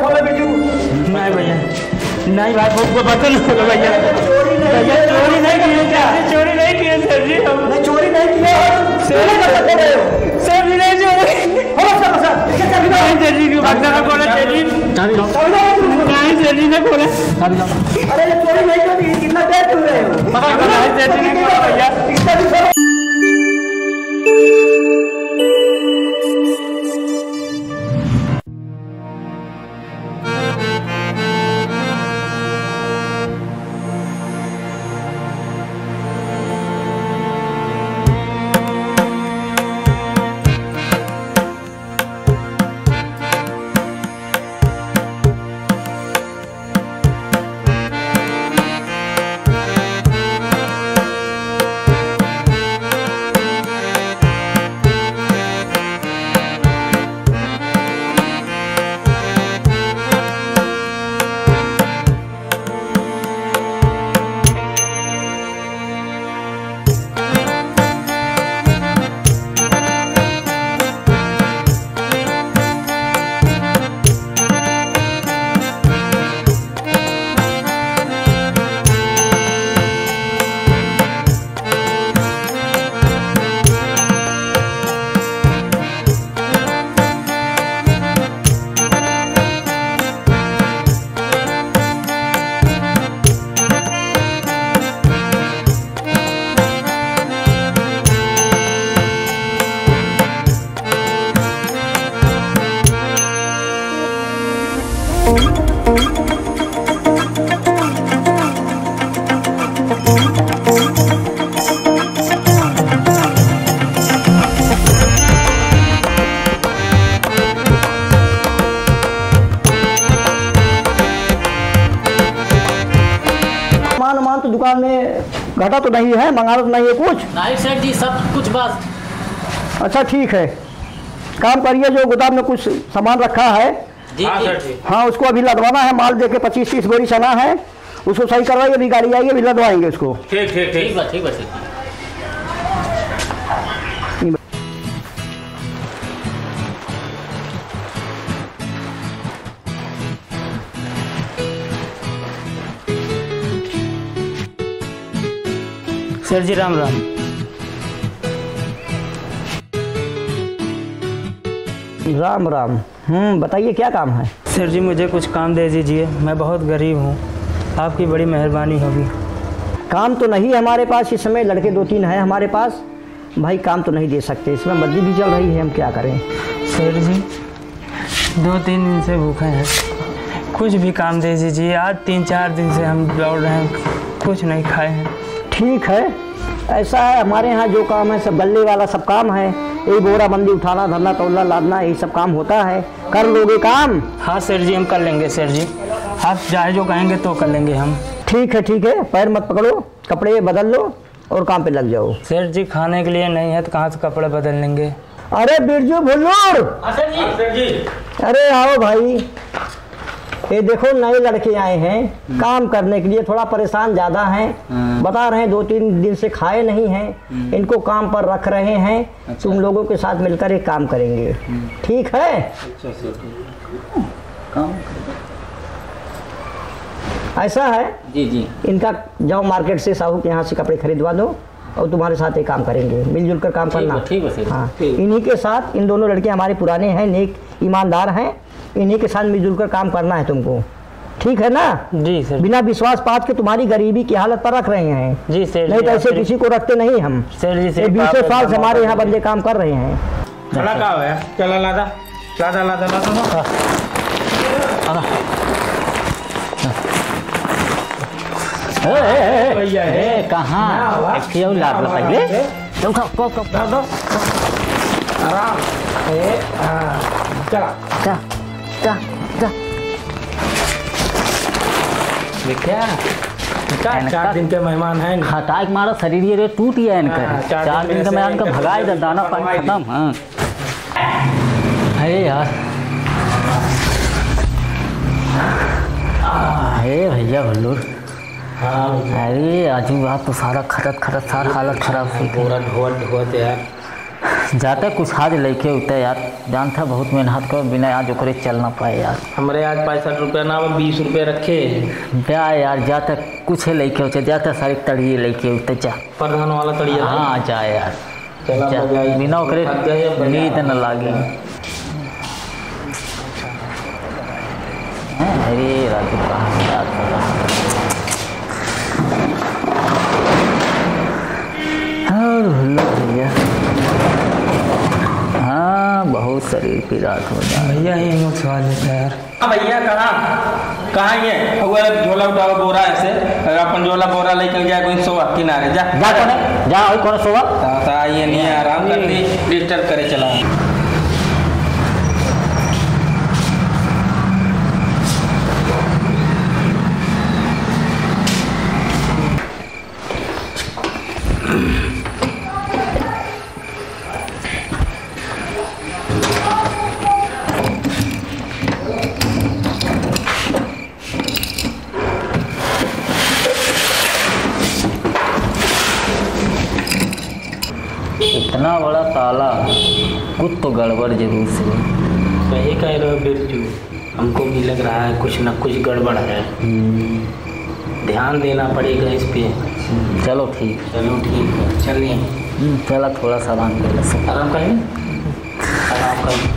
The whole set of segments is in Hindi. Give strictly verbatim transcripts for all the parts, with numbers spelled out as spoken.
नहीं भैया नहीं भाई वो बर्तन भैया चोरी नहीं चोरी नहीं किए चोरी नहीं किए सर जी हम चोरी नहीं किए सर सर भी नहीं चोरी नहीं सर जी बर्तन खोला सर जी नहीं सर जी ने खोला अरे चोरी नहीं की कितना देर चल रहे हो सर जी ने भैया तो दुकान में घटा तो नहीं है, मंगाना तो नहीं है कुछ? नहीं सर जी सब कुछ बस। अच्छा ठीक है, काम करिए जो गोदाम में कुछ सामान रखा है जी, हाँ, सर जी। हाँ उसको अभी लदवाना है, माल देके पच्चीस तीस बोरी चना है उसको सही करवाइए, अभी गाड़ी आएगी अभी लदवाएंगे उसको। ठीक ठीक ठीक बात ठीक बात ठीक। सर जी राम राम। राम राम। हम्म बताइए क्या काम है? सर जी मुझे कुछ काम दे दीजिए, मैं बहुत गरीब हूँ, आपकी बड़ी मेहरबानी होगी। काम तो नहीं है हमारे पास इस समय, लड़के दो तीन हैं हमारे पास, भाई काम तो नहीं दे सकते, इसमें बदली भी चल रही है, हम क्या करें? सर जी दो तीन दिन से भूखे हैं, कुछ भी काम दे दीजिए, आज तीन चार दिन से हम दौड़ रहे हैं, कुछ नहीं खाए हैं। ठीक है, ऐसा है हमारे यहाँ जो काम है सब गले वाला सब काम है, यही बोरा बंदी उठाना धरना तौलना लादना यही सब काम होता है। कर लोगे काम? हाँ सर जी हम कर लेंगे सर जी, आप चाहे जो कहेंगे तो कर लेंगे हम। ठीक है ठीक है, पैर मत पकड़ो, कपड़े बदल लो और काम पे लग जाओ। सर जी खाने के लिए नहीं है तो कहाँ से कपड़े बदल लेंगे? अरे बिरजू भुल्लूर, अरे आओ भाई, ये देखो नए लड़के आए हैं काम करने के लिए, थोड़ा परेशान ज़्यादा हैं, बता रहे हैं दो तीन दिन से खाए नहीं हैं, इनको काम पर रख रहे हैं। अच्छा। तुम लोगों के साथ मिलकर एक काम करेंगे, ठीक है? अच्छा काम ऐसा है जी जी, इनका जाओ मार्केट से साहू के यहाँ से कपड़े खरीदवा दो और तुम्हारे साथ एक काम करेंगे, मिलजुल कर काम करना। ठीक है। हाँ इन्हीं के साथ, इन दोनों लड़के हमारे पुराने हैं, नेक ईमानदार हैं, इन्हीं के साथ मिलजुल कर काम करना है तुमको, ठीक है ना? जी सर। बिना विश्वास पात के तुम्हारी गरीबी की हालत पर रख रहे हैं। जी सर। नहीं तो ऐसे किसी को रखते नहीं हम सर जी। सर बीसों साल से हमारे यहाँ बंदे काम कर रहे हैं। चला का है चला लादा लादा लादा लादा भैया है कहाँ क्यों लाद लो पहले तुम खाओ को को दो आराम ए चला जा जा जा क्या चार दिन के मेहमान हैं, हटाक मारा शरीर ये टूट गया इनका, चार दिन का मेहमान का भगाए दे, दाना पानी खत्म। हाँ अरे यार अरे भैया भल्लूर, अरे आजू बात तो सारा खरत खरत सारा हालत खराब हुई, पूरा ढोत ढोत यार। जाते कुछ आज लेके उठते यार, जानता बहुत मेहनत कर बिना आज ओकरे चल ना पाए यार। हमारे आज पैंसठ रुपया ना बीस रुपये रखे जा यार, जाते कुछ लेके उठते, जाते सारी तड़िए लेके उठते जा, प्रधान वाला तड़िया। हाँ जा यार, चला जा, बिना ओकरे नींद न लागी। अरे राजू कहाँ याद भैया, हाँ बहुत शरीर की रात हो जाए भैया ये मुझ सवाल लेता है यार। हाँ भैया कहाँ कहाँ ये हुआ झोला उठावा बोरा ऐसे अपन झोला बोरा लेकर जाए कोई सोवा किनारे जा जा कोने जा और कोने सोवा ता ये नहीं आराम करती डिस्टर्ब करे चला। इतना बड़ा ताला, कुछ तो गड़बड़ जरूर से। सही कह रहे हो बिरजू, हमको भी लग रहा है कुछ न कुछ गड़बड़ है, ध्यान देना पड़ेगा इस पे। चलो ठीक, चलो ठीक है चलिए। चला थोड़ा सा आराम कर ले, आराम करें आराम करें।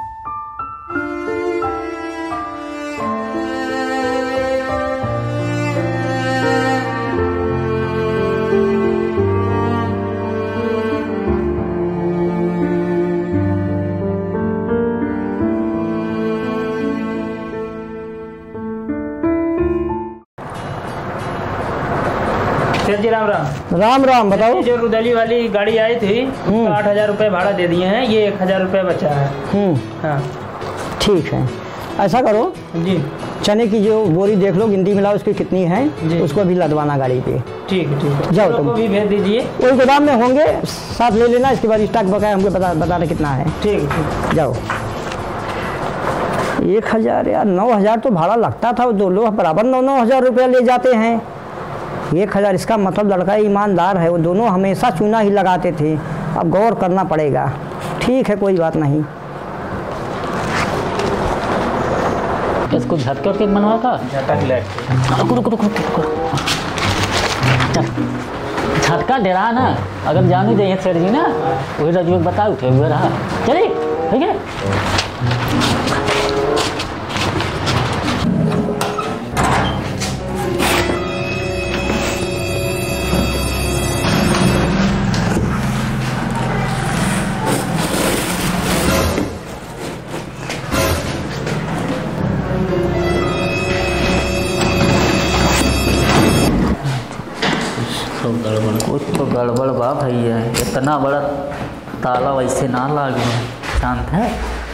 सर जी राम राम। राम राम बताओ। जो रुदली वाली गाड़ी आई थी उसका आठ हजार रुपये भाड़ा दे दिए हैं, ये एक हजार रुपये बचा है। हम्म हाँ ठीक है, ऐसा करो जी, चने की जो बोरी देख लो, गिनती मिलाओ उसकी कितनी है, उसको भी लदवाना गाड़ी पे। ठीक है ठीक है, जाओ तुम भी भेज दीजिए। वही गोदाम में होंगे, साथ ले लेना, इसके बाद स्टॉक बकाया हमको बता बताना कितना है। ठीक है ठीक। जाओ। एक हजार यार, नौ हजार तो भाड़ा लगता था, दो लोग बराबर नौ नौ हजार रुपया ले जाते हैं। एक हजार इसका मतलब लड़का ईमानदार है, वो दोनों हमेशा चूना ही लगाते थे। अब गौर करना पड़ेगा। ठीक है कोई बात नहीं। इसको झटके उटके बनवा था, झटक ले रुको रुको रुको रुको, चल झटका डेरा ना, अगर जानू जाइए सर जी ना वही रजू बता उठे हुए रहा। चलिए ठीक है। कुछ तो गड़बड़ बा भैया, इतना बड़ा ताला वैसे ना लागे, शांत है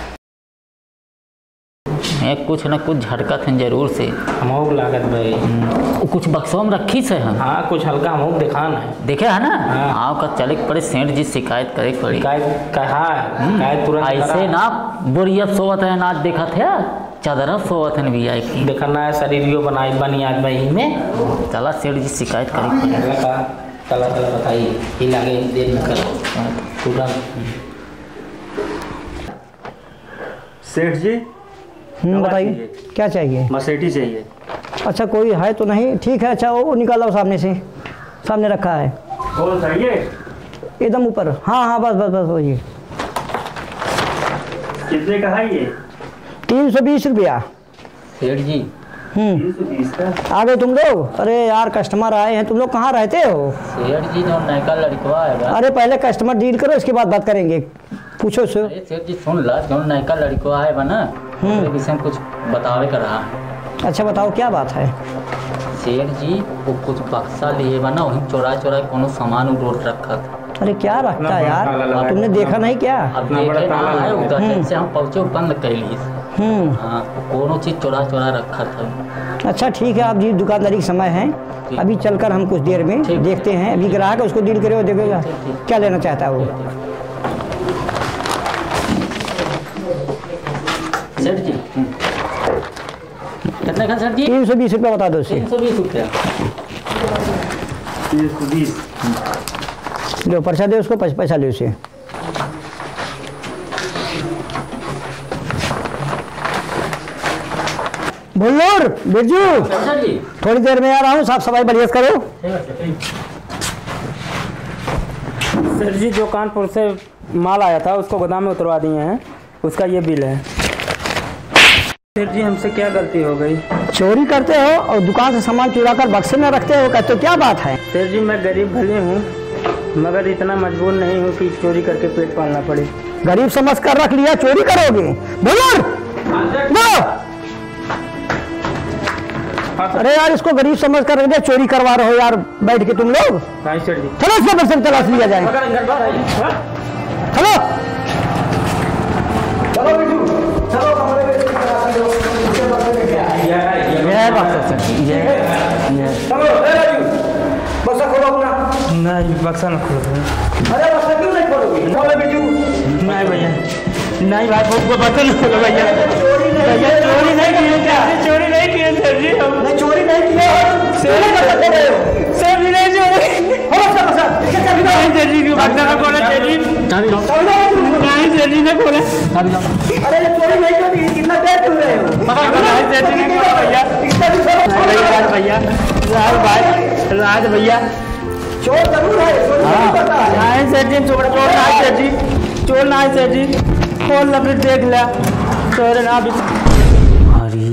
एक कुछ न कुछ झटका थे जरूर से। हमोग लागत भाई, कुछ बक्सों में रखी से है। हाँ कुछ हल्का हमोग दिखाना है, देखे है ना। हाँ। आओ का चले पड़े, सेठ जी शिकायत करे पड़ी। शिकायत कहा शिकायत तुरंत ऐसे ना बोरिया सोवत है ना, देखा थे चादर सोवत है भी आई की देखना है, शरीर बनाई बनी आज भाई में। चला सेठ जी शिकायत करे पड़ी। चला चला बताइए, ही लगे देर में करो तुरंत। सेठ जी हम्म बताइए क्या चाहिए। मर्सिडीज चाहिए। अच्छा कोई है तो नहीं, ठीक है। अच्छा वो निकालो सामने से, सामने रखा है कौन सा ये? एकदम ऊपर। हाँ हाँ बस बस बस वही। कितने का है ये? तीन सौ बीस रुपया। सेठ जी हम्म तीन सौ बीस का। आ गए तुम लोग। अरे यार कस्टमर आए हैं, तुम लोग कहाँ रहते हो? सेठ जी जो नयका लड़कवा है। अरे पहले कस्टमर डील करो, इसके बाद बात करेंगे। पूछो सो। अरे सेठ जी सुन ला, जो नयका लड़कवा है बना उसके विषय में कुछ बतावे कर रहा। अच्छा बताओ क्या बात है। सेठ जी वो कुछ बक्सा लिए बना, वही चोरा चोरा कोनो सामान उड़ोट रखा था। अरे क्या रखता है यार, तुमने देखा नहीं क्या? अब देखे ना है उधर से हम पहुँचे बंद कैली। हम्म हाँ कोनो चीज चोरा चोरा रखा था। अच्छा ठीक है, आप जी दुकानदारी का समय है, अभी चलकर हम कुछ देर में देखते हैं। अभी ग्राहक है उसको डील करे, देखेगा क्या लेना चाहता है वो। सेठ जी कितने का सेठ जी? तीन सौ बीस रुपया बता दो उसे। तीन सौ बीस रुपया। तीन सौ बीस। लो पर्चा दे उसको, पैसा ले उसे। भुल्लूर बिरजू सर जी थोड़ी देर में आ रहा हूँ, साफ सफाई बढ़िया से करो। सर जी जो कानपुर से माल आया था उसको गोदाम में उतरवा दिए हैं, उसका ये बिल है। सर जी हमसे क्या गलती हो गई? चोरी करते हो और दुकान से सामान चुरा कर बक्से में रखते हो, कहते हो क्या बात है? सर जी मैं गरीब भले हूँ मगर इतना मजबूर नहीं हूँ कि चोरी करके पेट पालना पड़े। गरीब समझ कर रख लिया, चोरी करोगे? भुल्लूर लो। अरे यार इसको गरीब समझ कर रख दिया, चोरी करवा रहे हो यार बैठ के तुम लोग। सर जी चलो इसको बक्से में तलाश लिया जाए। चलो चलो बिरजू चलो कमरे में ये बक्सा सर ये ये चलो ले राजू बक्सा खोलो अपना। नहीं बक्सा न खोलो। अरे बक्सा क्यों नहीं खोलोगे? खोलो बिरजू। नहीं भैया नहीं भाई वो बक्सा न खोलो भैया। चोरी नहीं भैया चोरी नहीं किए क्या? चोरी नहीं किए सर जी हम। नहीं चोरी नहीं किया। चोरी कर सकते हो सर जी नहीं चोरी। हो बक्सा बक्सा नहीं सर जी क्यों बक्सा न खोला सर जी? नहीं सर जी ने खोला। अरे चोरी नहीं करती, कितना देर तुम रहे हो? नहीं सर जी ने खोला भैया। राज भैया राज भाई राज भैया चोर जरूर है, चोरी नहीं करता है। नहीं सर जी चोर चोर नहीं सर जी चोर नहीं सर जी खोल ला फिर देख लिया चोर ना भी। अरे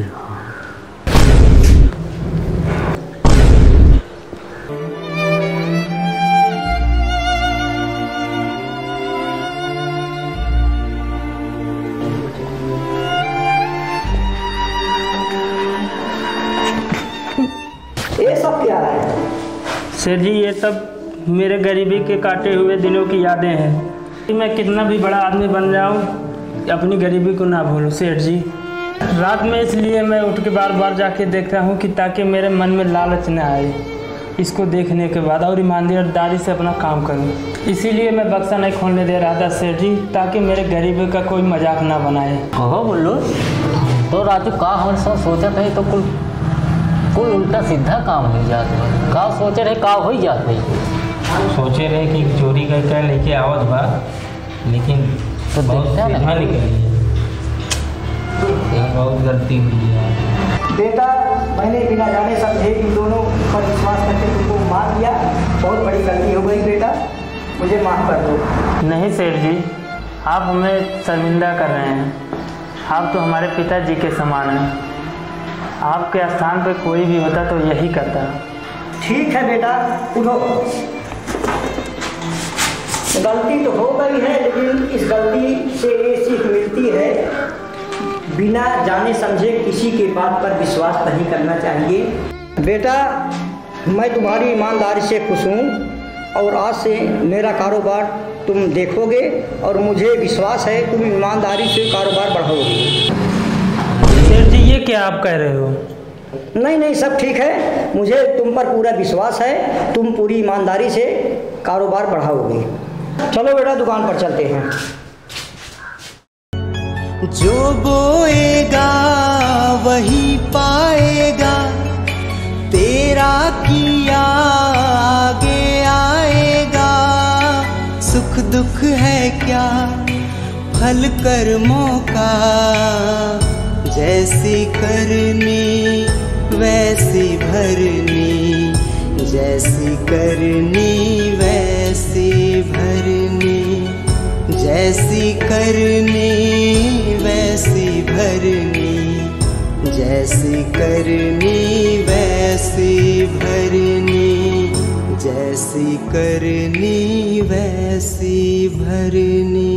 ये सब क्या है? सर जी ये सब मेरे गरीबी के काटे हुए दिनों की यादें हैं। मैं कितना भी बड़ा आदमी बन जाऊं अपनी गरीबी को ना भूलूं सेठ जी। रात में इसलिए मैं उठ के बार बार जाके देखता हूं कि ताकि मेरे मन में लालच न आए इसको देखने के बाद, और ईमानदारी से अपना काम करूं। इसीलिए मैं बक्सा नहीं खोलने दे रहा था सेठ जी ताकि मेरे गरीबी का कोई मजाक ना बनाए। हो बोलो तो राजू का हम सब सोचा था तो कुल कोई उल्टा सीधा काम हो जाता। का सोचे रहे का हो जाते सोचे रहे कि चोरी कर क्या लेके आवत बा, लेकिन तो बहुत देखता है सीधा ना। निकली है। बहुत गलती हुई है। बेटा मैंने बिना जाने समझे इन दोनों पर विश्वास करके तुमको मार दिया, बहुत बड़ी गलती हो गई बेटा, मुझे माफ कर दो। नहीं सेठ जी आप हमें शर्मिंदा कर रहे हैं। आप तो हमारे पिताजी के समान हैं। आपके स्थान पे कोई भी होता तो यही करता। ठीक है बेटा उठो। गलती तो हो गई है लेकिन इस गलती से ये सीख मिलती है बिना जाने समझे किसी के बात पर विश्वास नहीं करना चाहिए। बेटा मैं तुम्हारी ईमानदारी से खुश हूँ और आज से मेरा कारोबार तुम देखोगे और मुझे विश्वास है तुम ईमानदारी से कारोबार बढ़ाओगे। सेठ जी ये क्या आप कह रहे हो? नहीं नहीं सब ठीक है, मुझे तुम पर पूरा विश्वास है, तुम पूरी ईमानदारी से कारोबार बढ़ाओगे। चलो बेटा दुकान पर चलते हैं। जो बोएगा वही पाएगा, तेरा किया आगे आएगा। सुख दुख है क्या फल कर्मों का, जैसी करनी वैसी भरनी, जैसी करनी वैसी भरनी, जैसी करनी वैसी भरनी, जैसी करनी वैसी भरनी, जैसी करनी वैसी भरनी।